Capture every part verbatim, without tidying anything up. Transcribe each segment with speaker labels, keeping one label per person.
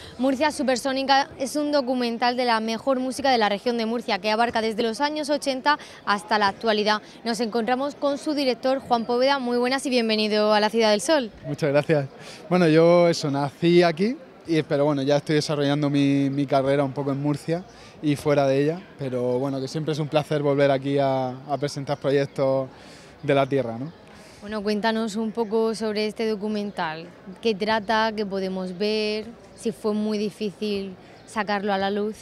Speaker 1: Murcia Supersónica es un documental de la mejor música de la región de Murcia que abarca desde los años ochenta hasta la actualidad. Nos encontramos con su director, Juan Poveda. Muy buenas y bienvenido a la Ciudad del Sol.
Speaker 2: Muchas gracias. Bueno, yo eso, nací aquí, y, pero bueno, ya estoy desarrollando mi, mi carrera un poco en Murcia y fuera de ella, pero bueno, que siempre es un placer volver aquí a, a presentar proyectos de la tierra, ¿no?
Speaker 1: Bueno, cuéntanos un poco sobre este documental. ¿Qué trata? ¿Qué podemos ver? Si fue muy difícil sacarlo a la luz.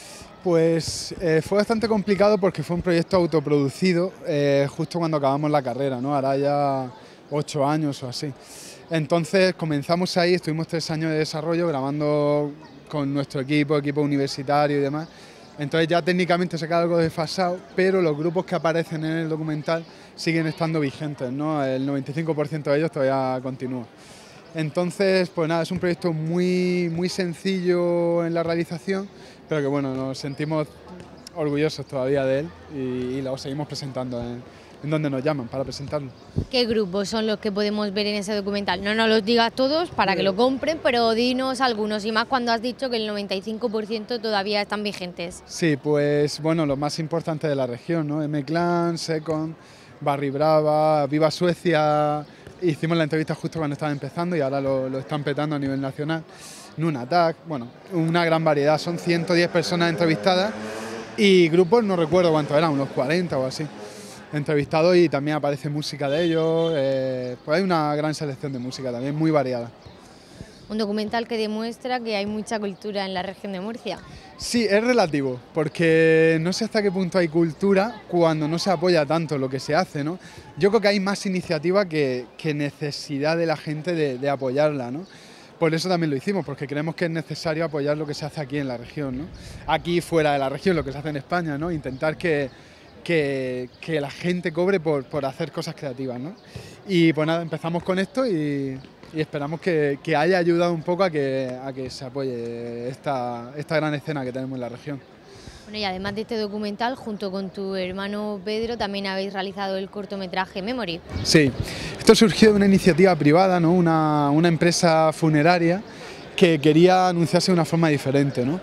Speaker 2: Pues eh, fue bastante complicado porque fue un proyecto autoproducido eh, justo cuando acabamos la carrera, ¿no? Hará ya ocho años o así. Entonces comenzamos ahí, estuvimos tres años de desarrollo grabando con nuestro equipo, equipo universitario y demás. Entonces ya técnicamente se queda algo desfasado, pero los grupos que aparecen en el documental siguen estando vigentes, ¿no? El noventa y cinco por ciento de ellos todavía continúa. Entonces, pues nada, es un proyecto muy, muy sencillo en la realización, pero que bueno, nos sentimos orgullosos todavía de él y, y lo seguimos presentando en, en donde nos llaman para presentarlo.
Speaker 1: ¿Qué grupos son los que podemos ver en ese documental? No nos los digas todos para que lo compren, pero dinos algunos, y más cuando has dicho que el noventa y cinco por ciento todavía están vigentes.
Speaker 2: Sí, pues bueno, los más importantes de la región, ¿no? M-Clan, Second, Barry Brava, Viva Suecia. Hicimos la entrevista justo cuando estaban empezando y ahora lo, lo están petando a nivel nacional. Nunatak, bueno, una gran variedad, son ciento diez personas entrevistadas y grupos, no recuerdo cuántos eran, unos cuarenta o así, entrevistados, y también aparece música de ellos, eh, pues hay una gran selección de música también, muy variada.
Speaker 1: Un documental que demuestra que hay mucha cultura en la región de Murcia.
Speaker 2: Sí, es relativo, porque no sé hasta qué punto hay cultura cuando no se apoya tanto lo que se hace, ¿no? Yo creo que hay más iniciativa que, que necesidad de la gente de, de apoyarla, ¿no? Por eso también lo hicimos, porque creemos que es necesario apoyar lo que se hace aquí en la región, ¿no? Aquí fuera de la región, lo que se hace en España, ¿no? Intentar que, que, que la gente cobre por, por hacer cosas creativas, ¿no? Y pues nada, empezamos con esto y... y esperamos que, que haya ayudado un poco a que, a que se apoye esta, esta gran escena que tenemos en la región.
Speaker 1: Bueno, y además de este documental, junto con tu hermano Pedro, también habéis realizado el cortometraje Memory.
Speaker 2: Sí, esto surgió de una iniciativa privada, ¿no? una, una empresa funeraria que quería anunciarse de una forma diferente, ¿no?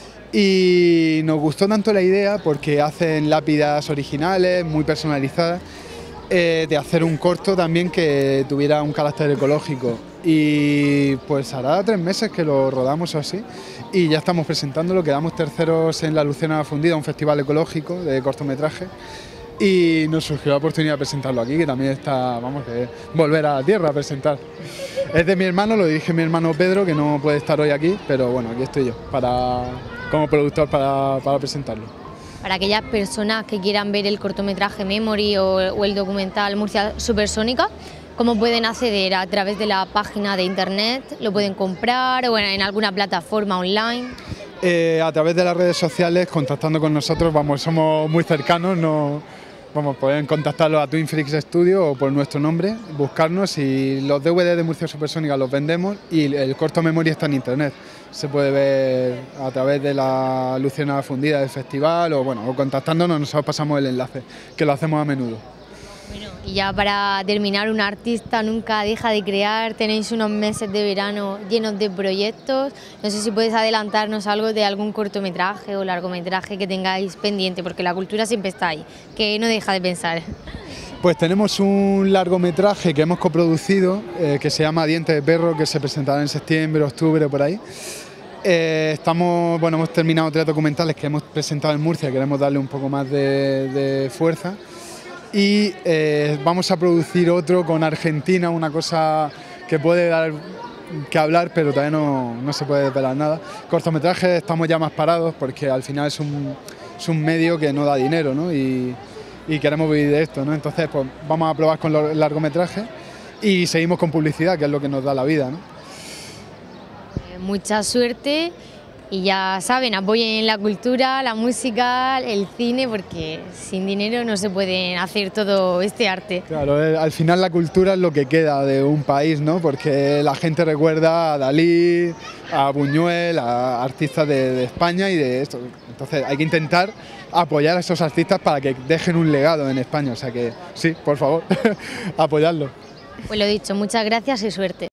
Speaker 2: Y nos gustó tanto la idea porque hacen lápidas originales, muy personalizadas, Eh, de hacer un corto también que tuviera un carácter ecológico, y pues hará tres meses que lo rodamos así y ya estamos presentándolo. Quedamos terceros en la Luciérnaga Fundida, un festival ecológico de cortometraje, y nos surgió la oportunidad de presentarlo aquí, que también está, vamos, que volver a la tierra a presentar. Es de mi hermano, lo dirige mi hermano Pedro, que no puede estar hoy aquí, pero bueno, aquí estoy yo para, como productor para, para presentarlo.
Speaker 1: Para aquellas personas que quieran ver el cortometraje Memory o, o el documental Murcia Supersónica, ¿cómo pueden acceder? ¿A través de la página de internet? ¿Lo pueden comprar o en, en alguna plataforma online?
Speaker 2: Eh, a través de las redes sociales, contactando con nosotros, vamos, somos muy cercanos, no, vamos, pueden contactarlos a Twin Freaks Studio o por nuestro nombre, buscarnos, y los D V D de Murcia Supersónica los vendemos y el corto Memory está en internet. Se puede ver a través de la Luciérnaga Fundida del festival, o bueno, o contactándonos, nosotros pasamos el enlace, que lo hacemos a menudo.
Speaker 1: Bueno, y ya para terminar, un artista nunca deja de crear, tenéis unos meses de verano llenos de proyectos. No sé si puedes adelantarnos algo de algún cortometraje o largometraje que tengáis pendiente, porque la cultura siempre está ahí, que no deja de pensar.
Speaker 2: Pues tenemos un largometraje que hemos coproducido, eh, que se llama Dientes de Perro, que se presentará en septiembre, octubre, por ahí. Eh, estamos, bueno, hemos terminado tres documentales que hemos presentado en Murcia, queremos darle un poco más de, de fuerza. Y eh, vamos a producir otro con Argentina, una cosa que puede dar que hablar, pero todavía no, no se puede desvelar nada. Cortometrajes estamos ya más parados porque al final es un, es un medio que no da dinero, ¿no? Y, y queremos vivir de esto, ¿no? Entonces pues vamos a probar con los largometrajes y seguimos con publicidad, que es lo que nos da la vida, ¿no?
Speaker 1: Mucha suerte. Y ya saben, apoyen la cultura, la música, el cine, porque sin dinero no se puede hacer todo este arte.
Speaker 2: Claro, al final la cultura es lo que queda de un país, ¿no? Porque la gente recuerda a Dalí, a Buñuel, a artistas de, de España y de esto. Entonces hay que intentar apoyar a esos artistas para que dejen un legado en España. O sea que sí, por favor, apoyarlo.
Speaker 1: Pues lo dicho, muchas gracias y suerte.